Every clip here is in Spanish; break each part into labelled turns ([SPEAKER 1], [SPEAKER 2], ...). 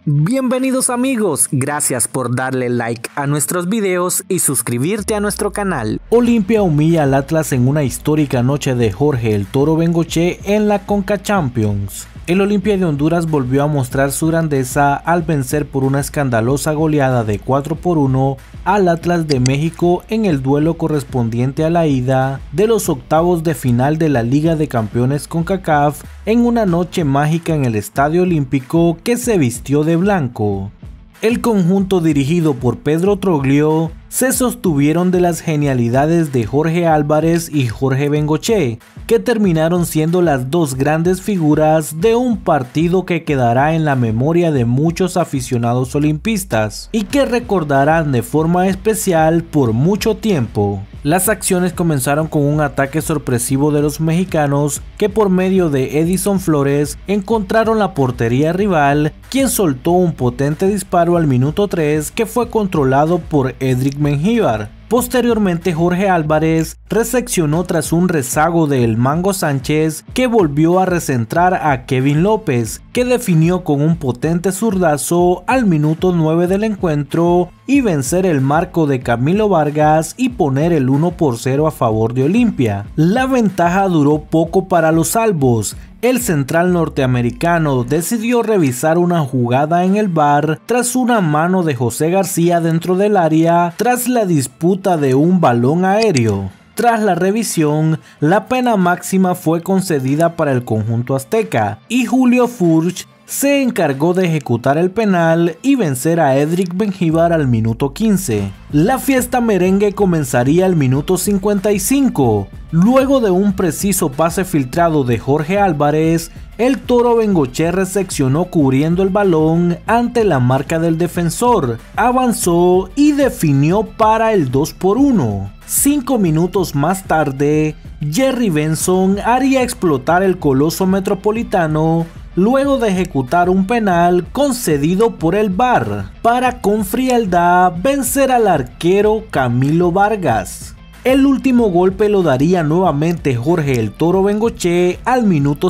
[SPEAKER 1] Bienvenidos amigos, gracias por darle like a nuestros videos y suscribirte a nuestro canal.
[SPEAKER 2] Olimpia humilla al Atlas en una histórica noche de Jorge el Toro Bengochea en la Conca Champions. El Olimpia de Honduras volvió a mostrar su grandeza al vencer por una escandalosa goleada de 4-1 al Atlas de México en el duelo correspondiente a la ida de los octavos de final de la Liga de Campeones CONCACAF en una noche mágica en el Estadio Olímpico que se vistió de blanco. El conjunto dirigido por Pedro Troglio se sostuvieron de las genialidades de Jorge Álvarez y Jorge Bengochea, que terminaron siendo las dos grandes figuras de un partido que quedará en la memoria de muchos aficionados olimpistas y que recordarán de forma especial por mucho tiempo. Las acciones comenzaron con un ataque sorpresivo de los mexicanos que por medio de Edison Flores encontraron la portería rival, quien soltó un potente disparo al minuto 3 que fue controlado por Edric Mengíbar. Posteriormente Jorge Álvarez reseccionó tras un rezago de El Mango Sánchez, que volvió a recentrar a Kevin López, que definió con un potente zurdazo al minuto 9 del encuentro y vencer el marco de Camilo Vargas y poner el 1-0 a favor de Olimpia. La ventaja duró poco para los albos. El central norteamericano decidió revisar una jugada en el VAR tras una mano de José García dentro del área tras la disputa de un balón aéreo. Tras la revisión, la pena máxima fue concedida para el conjunto azteca y Julio Furch se encargó de ejecutar el penal y vencer a Edric Mengíbar al minuto 15. La fiesta merengue comenzaría al minuto 55. Luego de un preciso pase filtrado de Jorge Álvarez, el Toro Bengochea reseccionó cubriendo el balón ante la marca del defensor, avanzó y definió para el 2-1. 5 minutos más tarde, Jerry Benson haría explotar el coloso metropolitano luego de ejecutar un penal concedido por el VAR para con frialdad vencer al arquero Camilo Vargas. El último golpe lo daría nuevamente Jorge el Toro Bengochea al minuto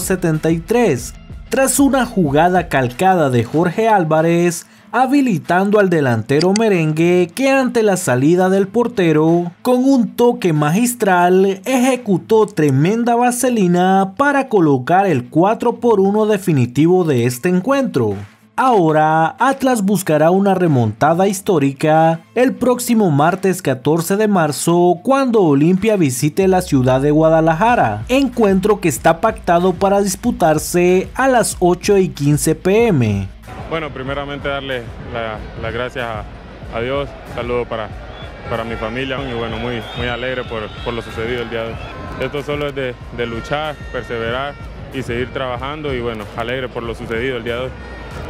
[SPEAKER 2] 73, tras una jugada calcada de Jorge Álvarez, habilitando al delantero merengue que ante la salida del portero, con un toque magistral, ejecutó tremenda vaselina para colocar el 4-1 definitivo de este encuentro. Ahora, Atlas buscará una remontada histórica el próximo martes 14 de marzo cuando Olimpia visite la ciudad de Guadalajara, encuentro que está pactado para disputarse a las 8:15 p.m.
[SPEAKER 3] Bueno, primeramente darle las gracias a Dios, saludo para mi familia y bueno, muy alegre por lo sucedido el día de hoy. Esto solo es de luchar, perseverar y seguir trabajando y bueno, alegre por lo sucedido el día de hoy.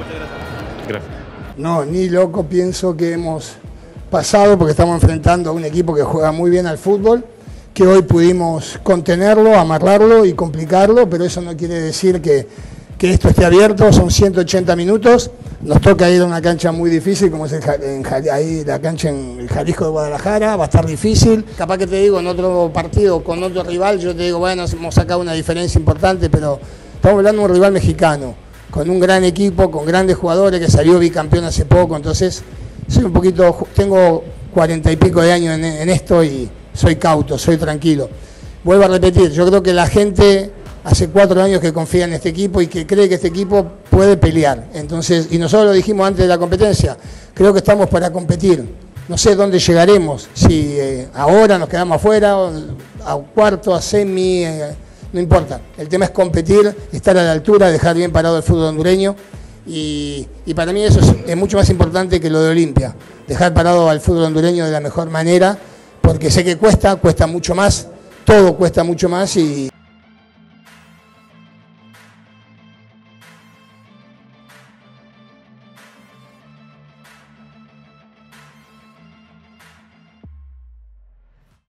[SPEAKER 3] Muchas gracias.
[SPEAKER 4] No, ni loco pienso que hemos pasado porque estamos enfrentando a un equipo que juega muy bien al fútbol, que hoy pudimos contenerlo, amarrarlo y complicarlo, pero eso no quiere decir que esto esté abierto. Son 180 minutos, nos toca ir a una cancha muy difícil como es ahí la cancha en el Jalisco de Guadalajara, va a estar difícil. Capaz que te digo, en otro partido con otro rival, yo te digo, bueno, hemos sacado una diferencia importante, pero estamos hablando de un rival mexicano, con un gran equipo, con grandes jugadores, que salió bicampeón hace poco, entonces soy un poquito, tengo 40 y pico de años en esto y soy cauto, soy tranquilo. Vuelvo a repetir, yo creo que la gente hace 4 años que confía en este equipo y que cree que este equipo puede pelear. Entonces, y nosotros lo dijimos antes de la competencia, creo que estamos para competir. No sé dónde llegaremos, si ahora nos quedamos afuera, a cuarto, a semi, no importa. El tema es competir, estar a la altura, dejar bien parado el fútbol hondureño y para mí eso es mucho más importante que lo de Olimpia. Dejar parado al fútbol hondureño de la mejor manera, porque sé que cuesta mucho más, todo cuesta mucho más y